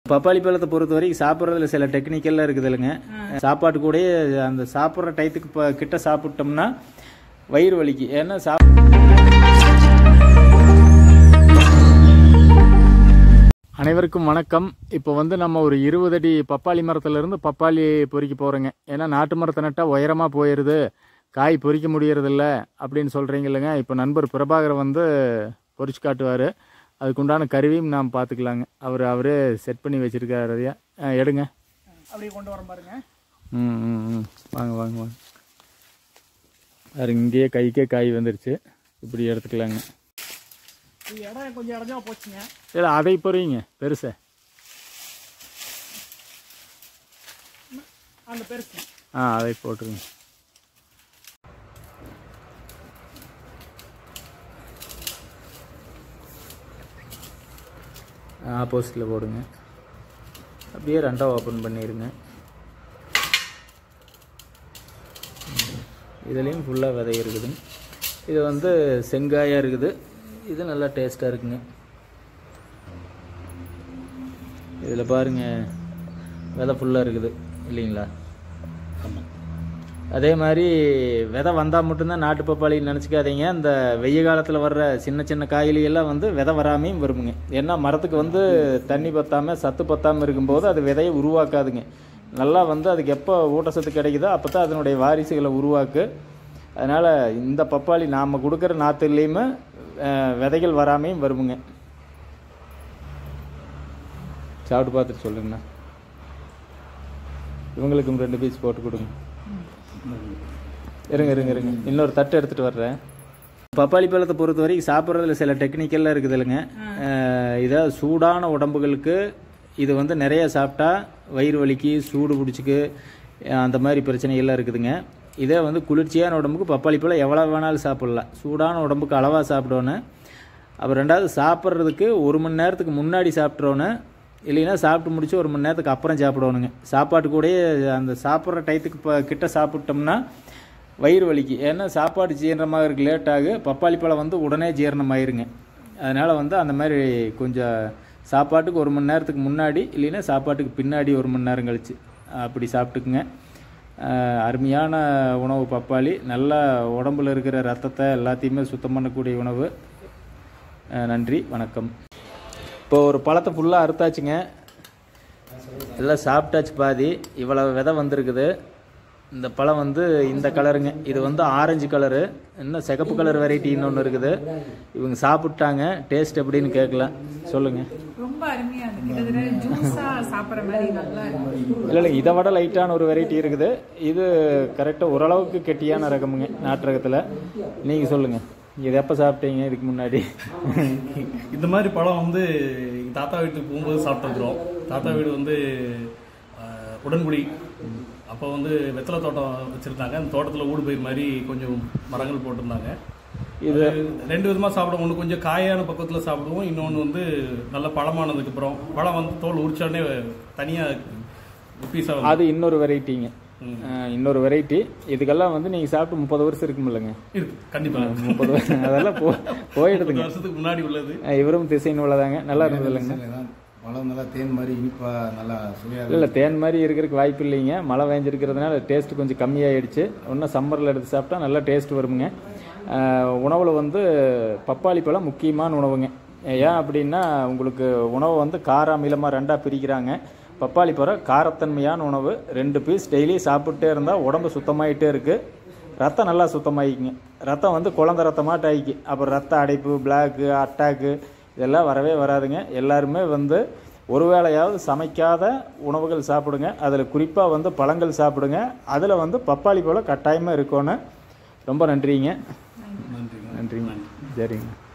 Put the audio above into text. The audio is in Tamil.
பப்பாளி பழத்தை பொறுத்த வரைக்கும் சாப்பிட்றதுல சில டெக்னிக்கெல்லாம் இருக்குது இல்லைங்க. சாப்பாட்டு கூட அந்த சாப்பிட்ற டயத்துக்கு கிட்ட சாப்பிட்டோம்னா வயிறு வலிக்கு. ஏன்னா அனைவருக்கும் வணக்கம். இப்போ வந்து நம்ம ஒரு 20 அடி பப்பாளி மரத்துலேருந்து பப்பாளி பொறிக்க போகிறோங்க. ஏன்னா நாட்டு மரத்தை நட்டால் உயரமாக போயிடுது, காய் பொறிக்க முடியறதில்ல அப்படின்னு சொல்கிறீங்க இல்லைங்க. இப்போ நண்பர் பிரபாகர் வந்து பொறிச்சு காட்டுவார். அதுக்குண்டான கருவியும் நாம் பார்த்துக்கலாங்க. அவரே செட் பண்ணி வச்சுருக்காரு. அதையா எடுங்க, அப்படியே கொண்டு வர பாருங்க. வாங்க வாங்க வாங்க. அது இங்கேயே கைக்கே காய் வந்துருச்சு. இப்படி எடுத்துக்கலாங்க. இடம் கொஞ்சம் இடஞ்சா போச்சுங்க. இல்லை அதை பொறிங்க பெருசை. அந்த பெருசு அதை போட்டுருங்க. ஆப்போசிட்டில் போடுங்க. அப்படியே ரெண்டாக ஓப்பன் பண்ணிடுங்க. இதுலேயும் ஃபுல்லாக விதை இருக்குது. இது வந்து செங்காயாக இருக்குது. இது நல்லா டேஸ்ட்டாக இருக்குங்க. இதில் பாருங்கள், விதை ஃபுல்லாக இருக்குது இல்லைங்களா? ஆமாம். அதே மாதிரி விதை வந்தால் மட்டும்தான் நாட்டு பப்பாளின்னு நினச்சிக்காதீங்க. இந்த வெய்ய காலத்தில் வர்ற சின்ன சின்ன காயிலையெல்லாம் வந்து விதை வராமையும் வருமுங்க. ஏன்னா மரத்துக்கு வந்து தண்ணி பற்றாமல் சத்து பற்றாமல் இருக்கும்போது அது விதையை உருவாக்காதுங்க. நல்லா வந்து அதுக்கு எப்போ ஊட்டச்சத்து கிடைக்குதோ அப்போ தான் அதனுடைய வாரிசுகளை உருவாக்கு. அதனால் இந்த பப்பாளி நாம் கொடுக்குற நாற்றுலேயுமே விதைகள் வராமையும் வருமுங்க. சாப்பிட்டு பார்த்துட்டு சொல்லுங்கண்ணா. இவங்களுக்கும் 2 பீஸ் போட்டு கொடுங்க. இருங்க இன்னொரு தட்டு எடுத்துகிட்டு வர்றேன். பப்பாளி பழத்தை பொறுத்த வரைக்கும் சாப்பிட்றதுல சில டெக்னிக்கெல்லாம் இருக்குது இல்லைங்க. இதாக சூடான உடம்புகளுக்கு இது வந்து நிறைய சாப்பிட்டா வயிறு வலிக்கு, சூடு பிடிச்சிக்கு, அந்த மாதிரி பிரச்சனைகள்லாம் இருக்குதுங்க. இதே வந்து குளிர்ச்சியான உடம்புக்கு பப்பாளி பழம் எவ்வளோ வேணாலும் சாப்பிட்லாம். சூடான உடம்புக்கு அளவாக சாப்பிடணும். அப்புறம் ரெண்டாவது சாப்பிட்றதுக்கு 1 மணி நேரத்துக்கு முன்னாடி சாப்பிட்றோன்னு, இல்லைன்னா சாப்பிட்டு முடிச்சு 1 மணி நேரத்துக்கு அப்புறம் சாப்பிடணுங்க. சாப்பாட்டு கூடயே அந்த சாப்பிட்ற டயத்துக்கு கிட்ட சாப்பிட்டோம்னா வயிறு வலிக்கு. ஏன்னா சாப்பாடு ஜீரணமாக லேட் ஆகு. பப்பாளி பழம் வந்து உடனே ஜீரணமாயிருங்க. அதனால் வந்து அந்த மாதிரி கொஞ்சம் சாப்பாட்டுக்கு 1 மணி நேரத்துக்கு முன்னாடி, இல்லைன்னா சாப்பாட்டுக்கு பின்னாடி 1 மணி நேரம் கழிச்சு அப்படி சாப்பிட்டுக்குங்க. அருமையான உணவு பப்பாளி. நல்லா உடம்புல இருக்கிற ரத்தத்தை எல்லாத்தையுமே சுத்தம் பண்ணக்கூடிய உணவு. நன்றி, வணக்கம். இப்போ ஒரு பழத்தை ஃபுல்லாக அறுத்தாச்சுங்க. எல்லாம் சாப்பிட்டாச்சு பாதி. இவ்வளோ விதை வந்திருக்குது. இந்த பழம் வந்து இந்த கலருங்க. இது வந்து ஆரஞ்சு கலரு. இன்னும் சிகப்பு கலர் வெரைட்டி இன்னொன்று இருக்குது. இவங்க சாப்பிட்டாங்க. டேஸ்ட் எப்படின்னு கேட்கலாம். சொல்லுங்கள். ரொம்ப அருமையாக இருக்குது. ஜூஸாக சாப்பிட்ற மாதிரி நல்லா இருக்கு. இல்லை இதை விட லைட்டான ஒரு வெரைட்டி இருக்குது. இது கரெக்டாக ஓரளவுக்கு கெட்டியான ரகமுங்க, நாட்டு ரகத்தில். நீங்கள் சொல்லுங்கள், இது எப்போ சாப்பிட்டீங்க இதுக்கு முன்னாடி? இந்த மாதிரி பழம் வந்து தாத்தா வீட்டுக்கு போகும்போது சாப்பிட்டுருக்குறோம். தாத்தா வீடு வந்து உடன்குடி. அப்போ வந்து வெத்தலை தோட்டம் வச்சுருந்தாங்க. அந்த தோட்டத்தில் ஊடு பயிர் மாதிரி கொஞ்சம் மரங்கள் போட்டிருந்தாங்க. இது 2 விதமாக சாப்பிடுவோம். ஒன்று கொஞ்சம் காயான பக்கத்தில் சாப்பிடுவோம். இன்னொன்று வந்து நல்ல பழமானதுக்கப்புறம் பழம் வந்து தோல் உரிச்சானே தனியாக பீஸாக. அது இன்னொரு வெரைட்டிங்க. இன்னொரு வெரைட்டி. இதுக்கெல்லாம் வந்து நீங்கள் சாப்பிட்டு 30 வருஷம் இருக்கும் இல்லைங்க? இருக்கு கண்டிப்பாக. 30 வருஷம் அதெல்லாம் போயிடுதுங்க. வருஷத்துக்கு முன்னாடி உள்ளது. இவரும் திசைன்னு உள்ளதாங்க. நல்லா இருந்தது இல்லைங்க? பழம் நல்லா தேன் மாதிரி இனிப்பா நல்லா சுவையாக. இல்லை தேன் மாதிரி இருக்கிறதுக்கு வாய்ப்பு இல்லைங்க. மழை வேஞ்சிருக்கிறதுனால டேஸ்ட் கொஞ்சம் கம்மியாகிடுச்சு. இன்னும் சம்மரில் எடுத்து சாப்பிட்டா நல்லா டேஸ்ட் வருமுங்க. உணவில் வந்து பப்பாளி பழம் முக்கியமான உணவுங்க. ஏன் அப்படின்னா உங்களுக்கு உணவை வந்து கார அமிலமாக 2ஆக பிரிக்கிறாங்க. பப்பாளி பழம் காரத்தன்மையான உணவு. 2 பீஸ் டெய்லி சாப்பிட்டே இருந்தால் உடம்பு சுத்தமாகிட்டே இருக்குது. ரத்தம் நல்லா சுத்தமாகிக்குங்க. ரத்தம் வந்து குழந்த ரத்தமாட்ட ஆகிக்கு. அப்புறம் ரத்த அடைப்பு, பிளாக்கு, அட்டாக்கு இதெல்லாம் வரவே வராதுங்க. எல்லாருமே வந்து ஒரு வேளையாவது சமைக்காத உணவுகள் சாப்பிடுங்க. அதில் குறிப்பாக வந்து பழங்கள் சாப்பிடுங்க. அதில் வந்து பப்பாளி பழம் கட்டாயமாக இருக்கணும். ரொம்ப நன்றிங்க. நன்றிங்க. சரிங்க.